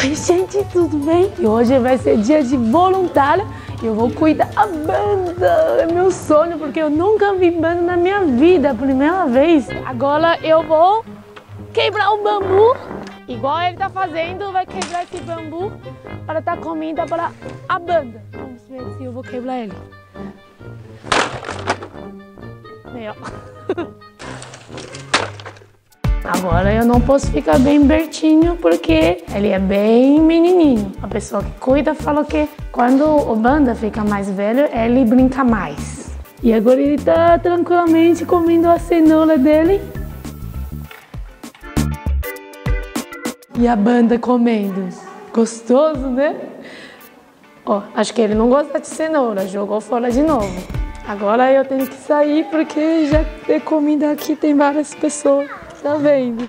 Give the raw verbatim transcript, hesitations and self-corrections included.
Oi, gente, tudo bem? E hoje vai ser dia de voluntária e eu vou cuidar da banda. É meu sonho, porque eu nunca vi banda na minha vida, primeira vez. Agora eu vou quebrar o bambu, igual ele tá fazendo, vai quebrar esse bambu para dar comida para a banda. Vamos ver se eu vou quebrar ele. Meu. Agora eu não posso ficar bem pertinho porque ele é bem menininho. A pessoa que cuida falou que quando o banda fica mais velho, ele brinca mais. E agora ele tá tranquilamente comendo a cenoura dele. E a banda comendo. Gostoso, né? Ó, acho que ele não gosta de cenoura, jogou fora de novo. Agora eu tenho que sair porque já tem comida aqui, tem várias pessoas. Tá vendo?